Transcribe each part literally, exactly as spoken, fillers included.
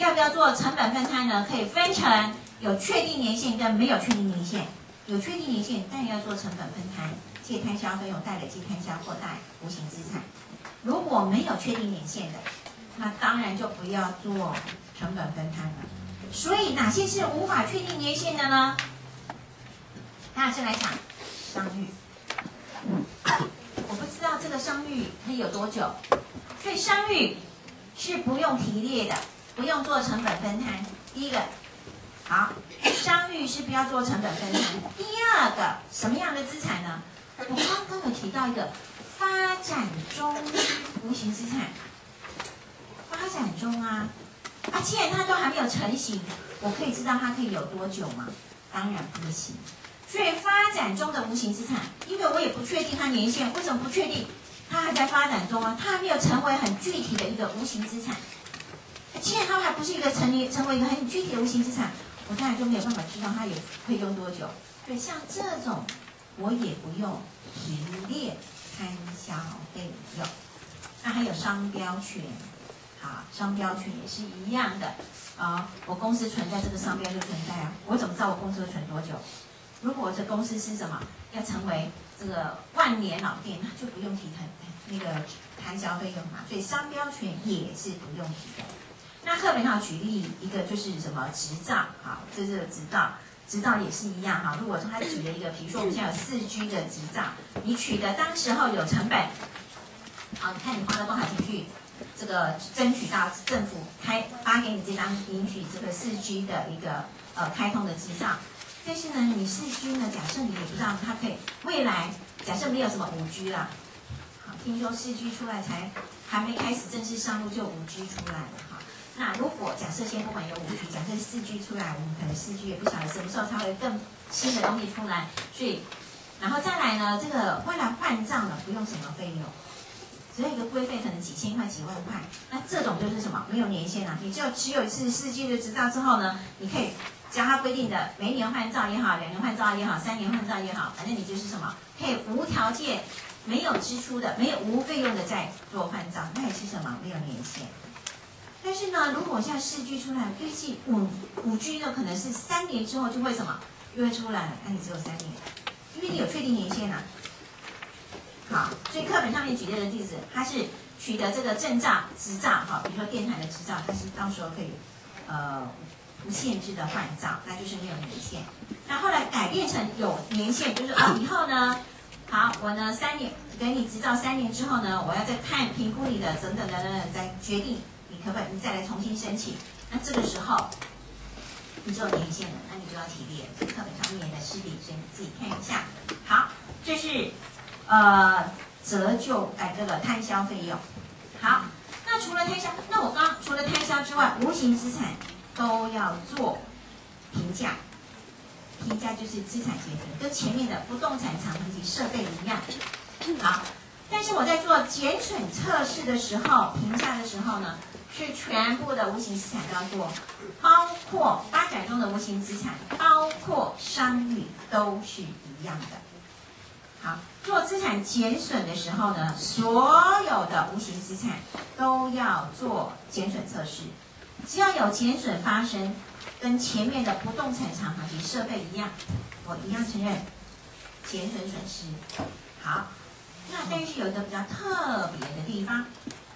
要不要做成本分摊呢？可以分成有确定年限跟没有确定年限。有确定年限，当然要做成本分摊，借摊销费用、贷累计摊销或贷无形资产。如果没有确定年限的，那当然就不要做成本分摊了。所以哪些是无法确定年限的呢？大家先来讲商誉。我不知道这个商誉可以有多久，所以商誉是不用提列的，不用做成本分摊。第一个，好，商誉是不要做成本分摊。第二个，什么样的资产呢？我刚刚有提到一个发展中无形资产，发展中啊，啊，既然它都还没有成型，我可以知道它可以有多久吗？当然不行。所以发展中的无形资产，因为我也不确定它年限，为什么不确定？它还在发展中啊，它还没有成为很具体的一个无形资产。既然它还不是一个成立成为一个很具体的无形资产，我当然就没有办法知道它有会用多久。所以像这种，我也不用提列摊销费用。那还有商标权，好，商标权也是一样的啊。我公司存在，这个商标就存在啊。我怎么知道我公司会存多久？如果我这公司是什么，要成为这个万年老店，那就不用提摊那个摊销费用嘛。所以商标权也是不用提的。那课本上举例一个就是什么执照，好，这是执照，执照也是一样哈。如果说他举了一个，比如说我们现在有四 G 的执照，你取得当时候有成本，好，你看你花了多少钱去这个争取到政府开发给你这张允许这个四 G 的一个呃开通的执照。但是呢，你四 G 呢，假设你也不知道它可以未来，假设没有什么五 G 啦，好，听说四 G 出来才还没开始正式上路就五 G 出来了哈。那如果假设先不管有五 G， 假设四 G 出来，我们可能四 G 也不晓得什么时候才会更新的东西出来，所以然后再来呢，这个未来换账呢不用什么费用，只有一个规费可能几千块、几万块，那这种就是什么没有年限啊，你就持有一次四 G 的执照之后呢，你可以。加它规定的每年换照也好，两年换照也好，三年换照也好，反正你就是什么可以无条件、没有支出的、没有无费用的在做换照，那也是什么没有年限。但是呢，如果现在四 G 出来，预计五五 G 呢可能是三年之后就会什么又会出来了，那你只有三年，因为你有确定年限啊。好，所以课本上面举例的例子，它是取得这个证照、执照，哈，比如说电台的执照，它是到时候可以呃。无限制的换照，那就是没有年限。那后来改变成有年限，就是哦，以后呢，好，我呢三年给你执照三年之后呢，我要再看评估你的等等等等，再决定你可不可以，你再来重新申请。那这个时候你就有年限了，那你就要提列。这课本上面的示例，所以你自己看一下。好，这是呃折旧哎这个摊销费用。好，那除了摊销，那我刚除了摊销之外，无形资产。都要做评价，评价就是资产节省，跟前面的不动产厂以及设备一样。好，但是我在做减损测试的时候，评价的时候呢，是全部的无形资产都要做，包括发展中的无形资产，包括商誉都是一样的。好，做资产减损的时候呢，所有的无形资产都要做减损测试。只要有减损发生，跟前面的不动产厂房及设备一样，我一样承认减损损失。好，那但是有一个比较特别的地方，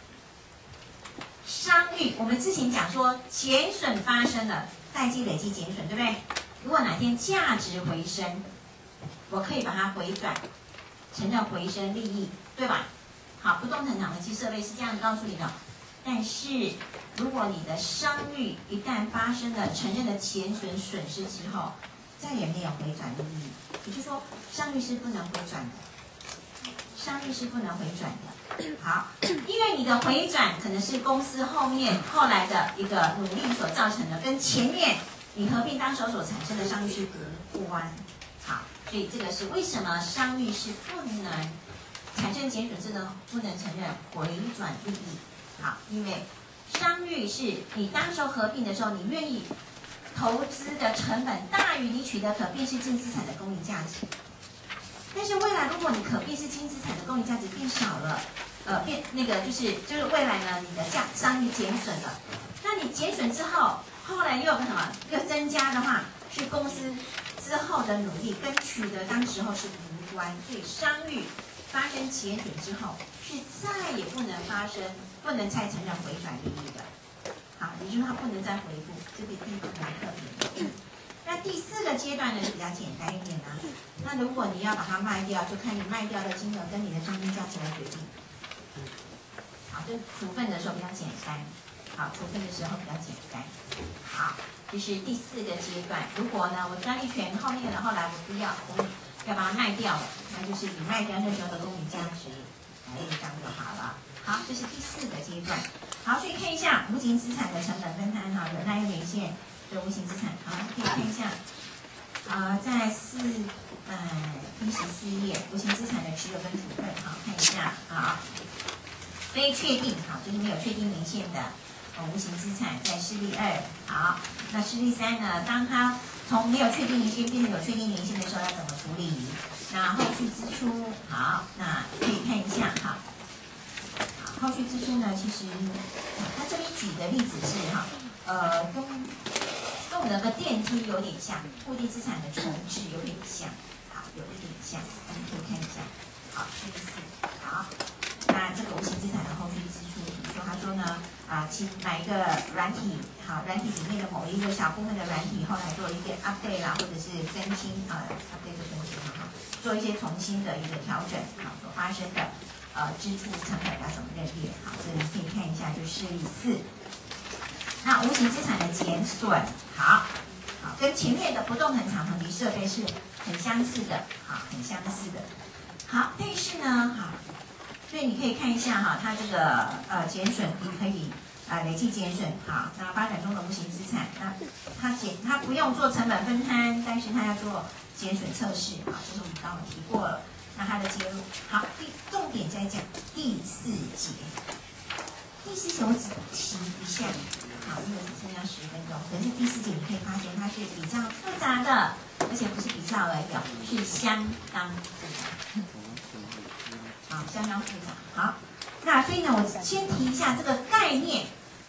商誉我们之前讲说减损发生了，代记累计减损，对不对？如果哪天价值回升，我可以把它回转，承认回升利益，对吧？好，不动产厂房及设备是这样告诉你的。但是，如果你的商誉一旦发生了承认的减损损失之后，再也没有回转利益，也就是说，商誉是不能回转的，商誉是不能回转的。好，因为你的回转可能是公司后面后来的一个努力所造成的，跟前面你合并当时所产生的商誉是无关。好，所以这个是为什么商誉是不能产生减损，是能不能承认回转利益？好，因为商誉是你当时候合并的时候，你愿意投资的成本大于你取得可变式净资产的公允价值。但是未来如果你可变式净资产的公允价值变少了，呃，变那个就是就是未来呢，你的价商誉减损了，那你减损之后，后来又有个什么又增加的话，是公司之后的努力跟取得当时候是无关，所以商誉发生减损之后，是再也不能发生，不能再承认回转利益的。好，也就是它不能再回复，这个地方蛮特别的。那第四个阶段呢是比较简单一点的、啊。那如果你要把它卖掉，就看你卖掉的金额跟你的中间价值来决定。好，就处分的时候比较简单。好，处分的时候比较简单。好，这是第四个阶段。如果呢，我专利权后面的后来我不要，我要把它卖掉了，那就是以卖掉那时候的公允价值来入账就好了。好，这是第四个阶段。好，所以看一下无形资产的成本分摊哈，有那一连线的无形资产。好，可以看一下，呃，在四呃第十四页无形资产的持有跟处分，好，看一下啊，非确定，好，就是没有确定年限的。无形资产在示例二，好，那示例三呢？当它从没有确定年限变成有确定年限的时候，要怎么处理？那后续支出，好，那可以看一下哈。后续支出呢，其实它这边举的例子是哈，呃，跟跟我们那个电梯有点像，固定资产的重置有点像，好，有一点像，大家可以看一下。好，示例四，好，那这个无形资产的后续支出，比如说他说呢。啊，请买一个软体，好，软体里面的某一个小部分的软体，后来做一个 update 啦，或者是更新啊 ，update 的更新哈，做一些重新的一个调整，好，所发生的呃支出成本要怎么认列？好，这里可以看一下，就示例四。那无形资产的减损，好，好，跟前面的不动产厂房及设备是很相似的，好，很相似的。好，但是呢，好。所以你可以看一下哈，它这个呃减损，你可以啊、呃、累计减损，好，那发展中的无形资产，那它减它不用做成本分摊，但是它要做减损测试，好，这是我们刚刚提过了。那它的介入，好，第重点在讲第四节，第四节我只提一下，好，因为只剩下十分钟，可是第四节你可以发现它是比较复杂的，而且不是比较而已，是相当复杂。好，相当复杂。好，那所以呢，我先提一下这个概念，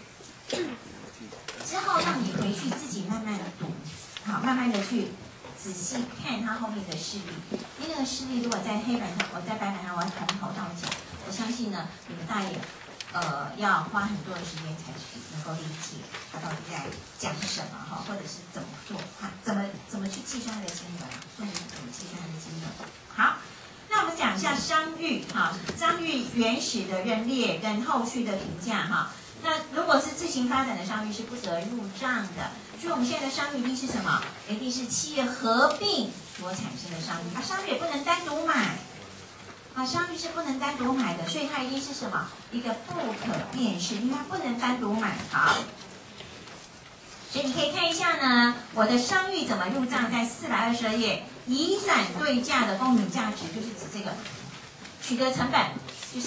之后让你回去自己慢慢的读，好，慢慢的去仔细看它后面的示例。因为那个示例如果在黑板上，我在白板上，我要从头到脚，我相信呢，你们大爷呃要花很多的时间才去能够理解它到底在讲什么哈，或者是怎么做，哈，怎么怎么去计算它的金额，重点怎么计算它的金额。好。那我们讲一下商誉哈，商誉原始的认列跟后续的评价哈。那如果是自行发展的商誉是不得入账的，所以我们现在的商誉一定是什么？一定是企业合并所产生的商誉，啊，商誉也不能单独买，啊，商誉是不能单独买的，所以它一定是什么？一个不可辨识，因为它不能单独买。好。所以你可以看一下呢，我的商誉怎么入账，在四百二十二页，移转对价的公允价值就是指这个取得成本，就是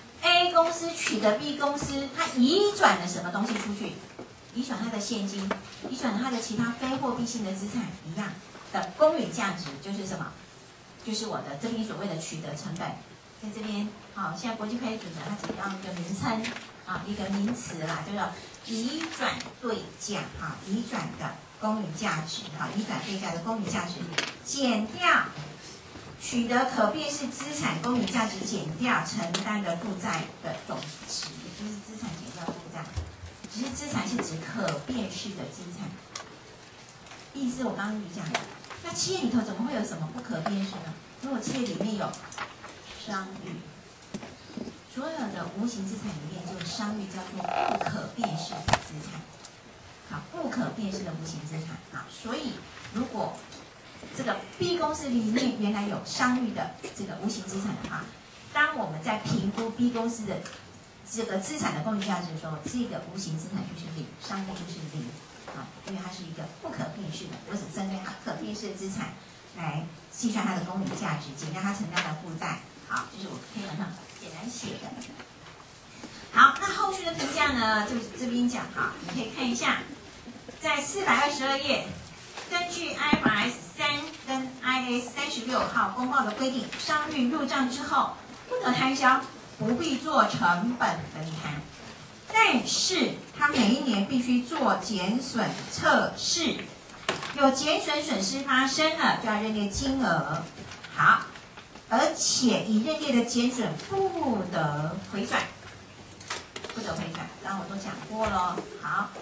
A 公司取得 B 公司，它移转了什么东西出去？移转它的现金，移转它的其他非货币性的资产一样的公允价值，就是什么？就是我的这边所谓的取得成本，在这边好，现在国际会计准则它只要一个名称啊，一个名词啦，就叫移转对价啊，移转的公允价值啊，移转对价的公允价值减掉取得可辨识资产公允价值减掉承担的负债的总值，也就是资产减掉负债。只是资产是指可辨识的资产，意思我刚刚就讲了。那企业里头怎么会有什么不可辨识呢？如果企业里面有商誉，所有的无形资产里面，就商誉叫做不可辨识的资产。好，不可辨识的无形资产啊，所以如果这个 B 公司里面原来有商誉的这个无形资产的话，当我们在评估 B 公司的这个资产的公允价值的时候，这个无形资产就是零，商誉就是零啊，因为它是一个不可辨识的，我只针对它可辨识的资产来计算它的公允价值，减掉它承担的负债。好，这是我黑板上简单写的。好，那后续的评价呢，就这边讲哈，你可以看一下，在四百二十二页，根据 I F R S 三跟 I S 三十六号公报的规定，商誉入账之后不得摊销，不必做成本分摊。 但是它每一年必须做减损测试，有减损损失发生了，就要认列金额。好，而且已认列的减损不得回转，不得回转，刚刚我都讲过了。好。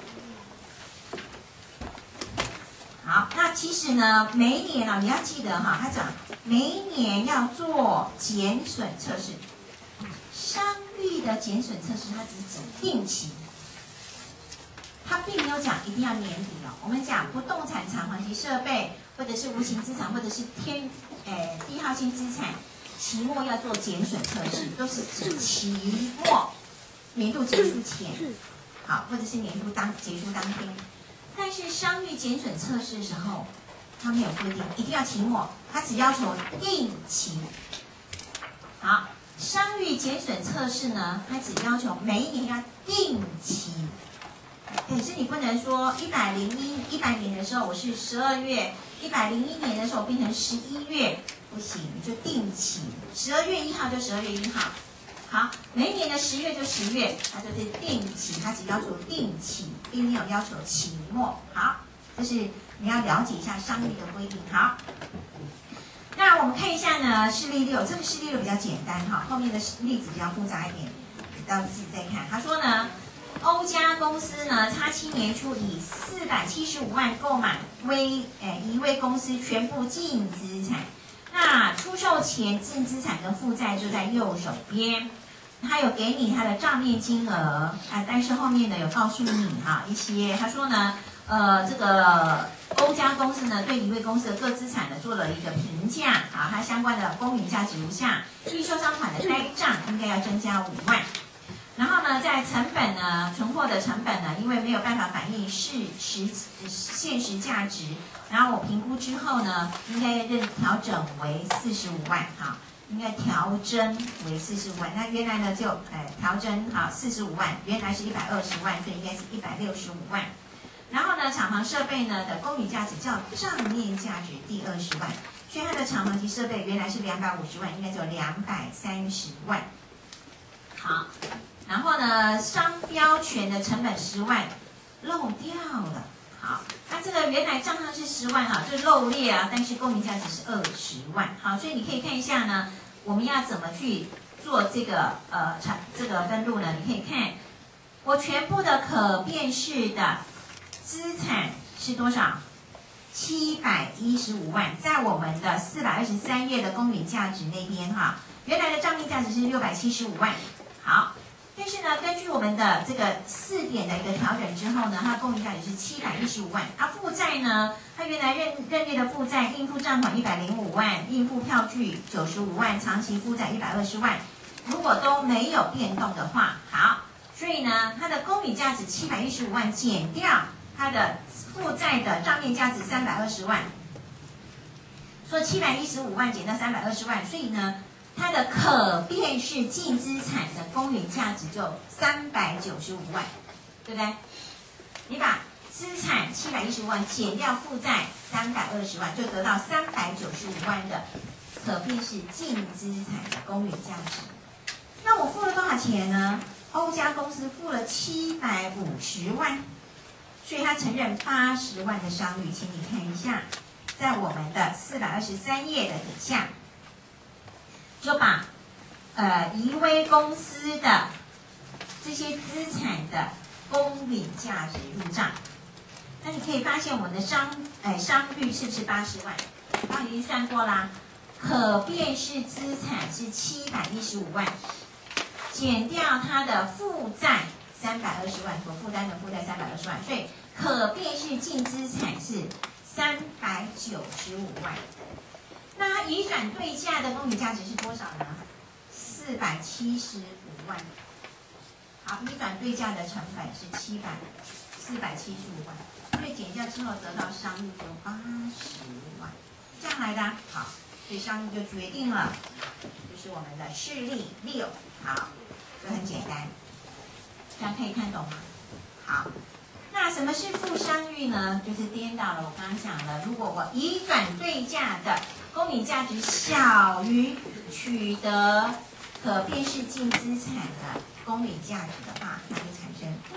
好，那其实呢，每一年啊，你要记得哈，他讲每一年要做减损测试。商誉的减损测试，它只指定期，它并没有讲一定要年底哦。我们讲不动产厂房及设备，或者是无形资产，或者是天诶低耗性资产，期末要做减损测试，都是指期末年度结束前，好，或者是年度当结束当天。但是商誉减损测试的时候，它没有规定一定要期末，它只要求定期。好，商誉减损测试呢，它只要求每一年要定期。可是你不能说一百零一一百年的时候我是十二月，一百零一年的时候变成十一月，不行，你就定期，十二月一号就十二月一号。好，每一年的十月就十月，它就是定期，它只要求定期，并没有要求期末。好，这是你要了解一下商誉的规定。好，那我们看一下呢，示例六，这个示例六比较简单哈，后面的例子比较复杂一点，你到自己再看。他说呢，欧家公司呢，他七年初以四百七十五万购买微诶一位公司全部净资产。那出售前净资产跟负债就在右手边，他有给你他的账面金额啊，但是后面呢有告诉你哈一些，他说呢，呃，这个欧家公司呢对一位公司的各资产呢做了一个评价，啊，它相关的公允价值如下：预收账款的该账应该要增加五万。然后呢，在成本呢，存货的成本呢，因为没有办法反映事实现实价值，然后我评估之后呢，应该认调整为四十五万，哈，应该调增为四十五万。那原来呢就呃调增好四十五万，原来是一百二十万，所以应该是一百六十五万。然后呢，厂房设备呢的公允价值较账面价值第二十万，所以它的厂房及设备原来是两百五十万，应该只有两百三十万。好。然后呢，商标权的成本十万漏掉了。好，那这个原来账上是十万哈，就漏列啊，但是公允价值是二十万。好，所以你可以看一下呢，我们要怎么去做这个呃产这个分录呢？你可以看，我全部的可变式的资产是多少？七百一十五万，在我们的四百二十三页的公允价值那边哈，原来的账面价值是六百七十五万。好。但是呢，根据我们的这个四点的一个调整之后呢，它的公允价值是七百一十五万。它负债呢，它原来认认列的负债，应付账款一百零五万，应付票据九十五万，长期负债一百二十万。如果都没有变动的话，好，所以呢，它的公允价值七百一十五万减掉它的负债的账面价值三百二十万，说七百一十五万减掉三百二十万，所以呢。它的可变式净资产的公允价值就三百九十五万，对不对？你把资产七百一十五万减掉负债三百二十万，就得到三百九十五万的可变式净资产的公允价值。那我付了多少钱呢？欧家公司付了七百五十万，所以他承认八十万的商誉，请你看一下，在我们的四百二十三页的底下。就把呃怡威公司的这些资产的公允价值入账，那你可以发现我们的商哎商誉是不是八十万？刚刚已经算过啦，可变式资产是七百一十五万，减掉它的负债三百二十万，所负担的负债三百二十万，所以可变式净资产是三百九十五万。那它移转对价的公允价值是多少呢？四百七十五万。好，移转对价的成本是七百四百七十五万，所以减掉之后得到商誉就八十万，这样来的。好，所以商誉就决定了，就是我们的示例六。好，就很简单，这样可以看懂吗？好。那什么是负商誉呢？就是颠倒了。我刚刚讲了，如果我移转对价的公允价值小于取得可变式净资产的公允价值的话，那就产生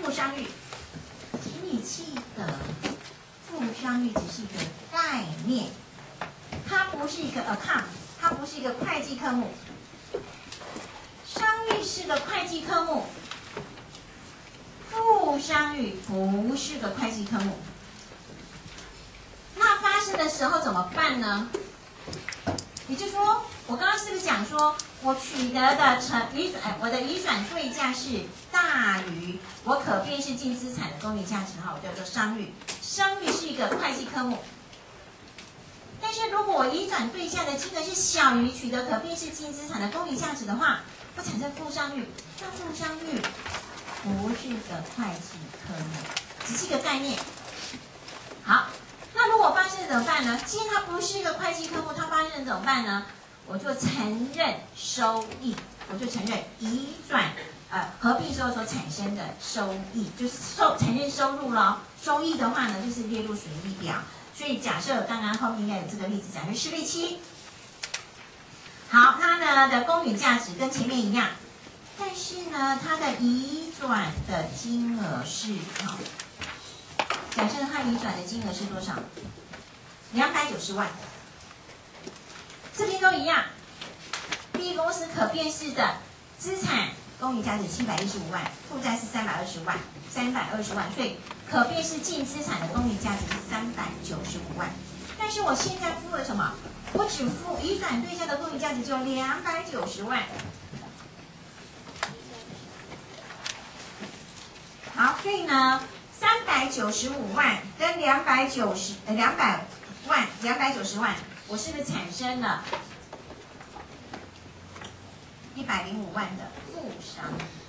负商誉，请你记得，负商誉只是一个概念，它不是一个 account， 它不是一个会计科目。商誉是个会计科目，负商誉不是个会计科目。那发生的时候怎么办呢？也就是说，我刚刚是不是讲说，我取得的成移转，我的移转对价是大于我可辨识净资产的公允价值，哈，我叫做商誉。商誉是一个会计科目，但是如果我移转对价的金额是小于取得可辨识净资产的公允价值的话，会产生负商誉。那负商誉不是个会计科目，只是一个概念。好。那如果发生怎么办呢？既然它不是一个会计科目，它发生怎么办呢？我就承认收益，我就承认移转呃合并时候所产生的收益，就是收承认收入咯。收益的话呢，就是列入损益表。所以假设刚刚后面应该有这个例子，假设示例七，好，它呢的公允价值跟前面一样，但是呢，它的移转的金额是好。假设它移转的金额是多少？两百九十万。这边都一样。B 公司可辨识的资产公允价值七百一十五万，负债是三百二十万，三百二十万，所以可辨识净资产的公允价值是三百九十五万。但是我现在付了什么？我只付移转对象的公允价值只有两百九十万。好，所以呢？三百九十五万跟两百九十呃两百万两百九十万，我是不是产生了一百零五万的负商？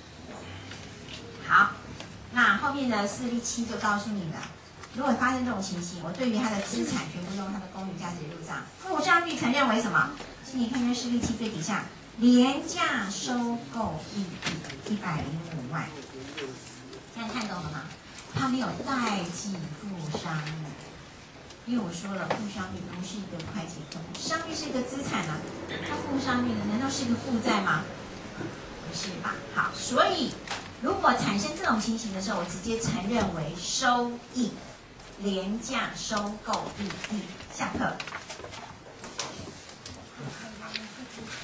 好，那后面的示例七就告诉你了，如果发生这种情形，我对于它的资产全部用它的公允价值入账，负商率承认为什么？请你看一下示例七最底下，廉价收购益一百零五万，现在看懂了吗？它没有代记负商誉，因为我说了，负商誉不是一个会计科目，商誉是一个资产啊，它负商誉呢，难道是一个负债吗？不是吧？好，所以如果产生这种情形的时候，我直接承认为收益，廉价收购益益。下课。